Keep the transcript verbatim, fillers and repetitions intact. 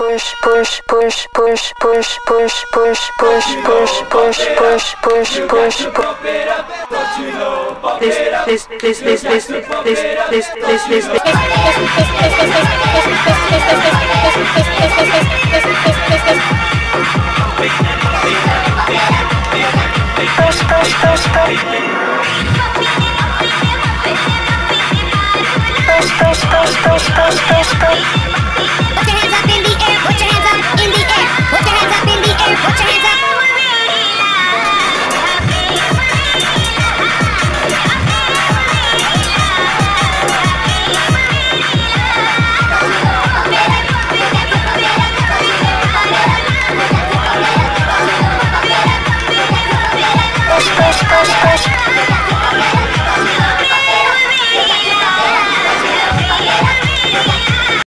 push, push, push, push, push, push, push, push, push, push, push, push, push, push. This, this, this, this, this, this, this, this, this, this. Push, push, push, push. Push, push, push, push, push, push, push. Put your hands up in the air, put your hands up in the air, put your hands up in the air, put your hands up. Push, push, push, push.